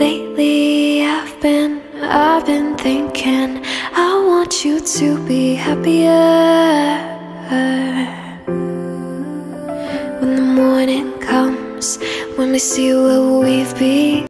Lately I've been thinking I want you to be happier. When the morning comes, when we see where we've been.